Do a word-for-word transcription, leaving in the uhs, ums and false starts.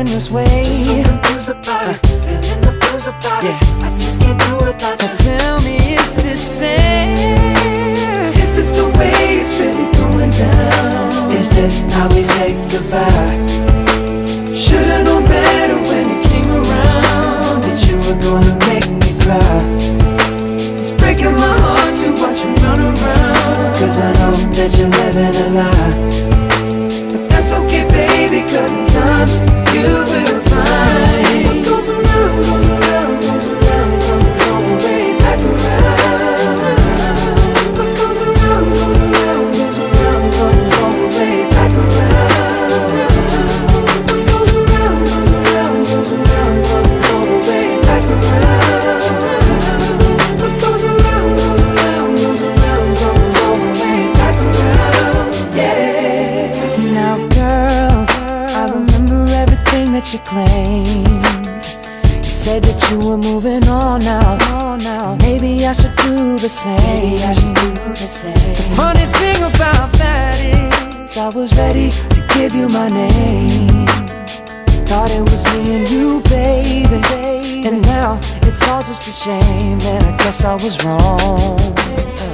feeling this way. Just so confused about it, feeling the blues about it. I just can't do without you. Now tell me, is this fair? Is this the way it's really going down? Is this how we say goodbye? Should've known better when you came around, that you were gonna make me cry. It's breaking my heart to watch you run around, cause I know that you're living a lie. But that's okay, baby, cause in time you will find what goes around, goes around, goes around, comes all the way back around. What goes around, goes around, goes around, comes all the way back around. What goes around, goes around, goes around, comes all the way back around. What goes around, goes around, goes around, comes all the way back around. Yeah. Now girl, I remember everything that you claimed. You said that you were moving on now, on now. Maybe I should do the same. Maybe I should do the same. The funny thing about that is I was ready to give you my name. Thought it was me and you, baby. And now it's all just a shame, and I guess I was wrong.